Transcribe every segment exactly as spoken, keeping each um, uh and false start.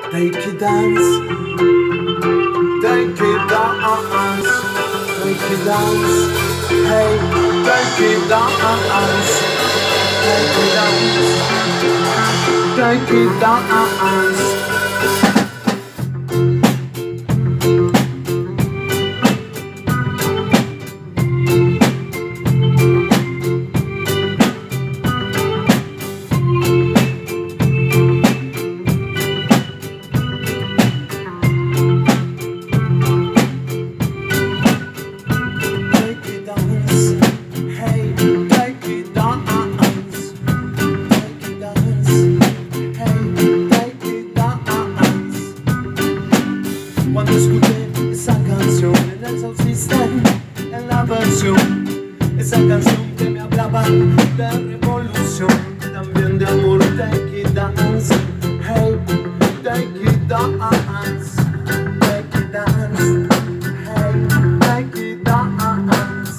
Take it dance, take it dance, take it dance, hey, take it dance, take it dance, take it dance. Cuando escuché esa canción en el Sound System, en la versión, esa canción que me hablaba de revolución, también de amor. Take it dance, hey, take it dance, take it dance, hey, take it dance.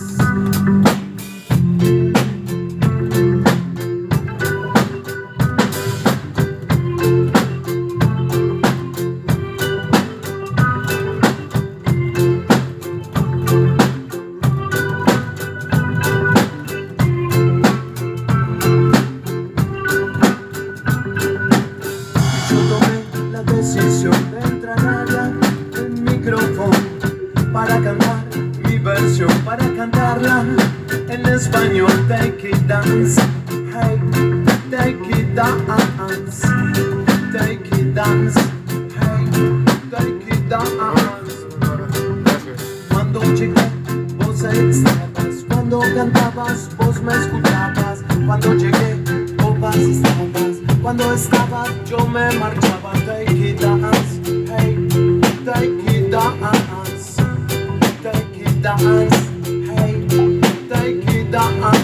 Decisión de entrar el micrófono para cantar mi versión, para cantarla en español. Take it dance, hey, take it dance, take it dance, hey, take it dance. Cuando llegué, vos estabas, cuando cantabas, vos me escuchabas. Cuando llegué, vos estabas, cuando estaba, yo me marchaba. Take it dance, hey, take it dance, take it dance, hey, take it dance.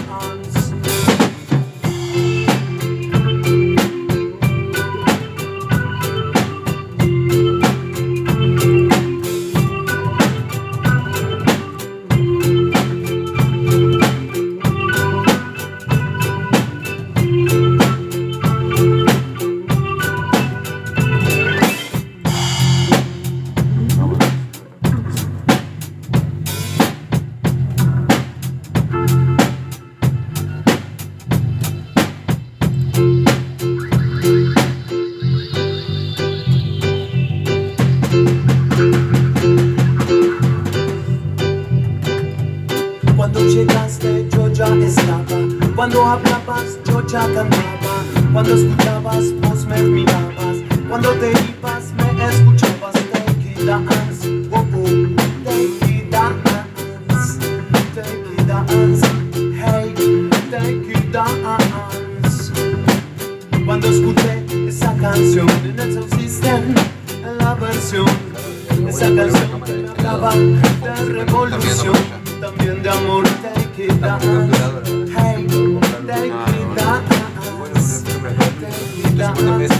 Cuando llegaste yo ya estaba, cuando hablabas yo ya cantaba, cuando escuchabas vos me mirabas, cuando te ibas me escuchabas. Take it dance, oh oh, take it dance, take it dance, hey, take it dance. Cuando escuché esa canción en el Sound System, en la versión, esa canción que me hablaba de revolución, también de amor. Take it dance, hey, take it dance, take it dance,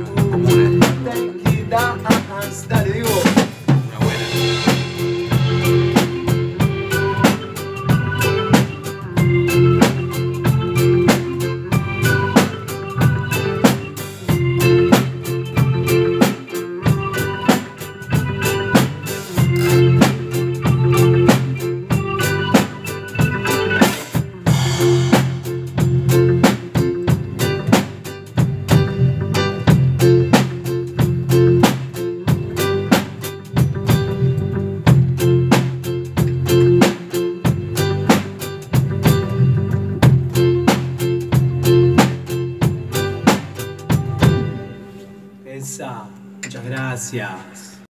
take it dance. Dale, digo. Muchas gracias.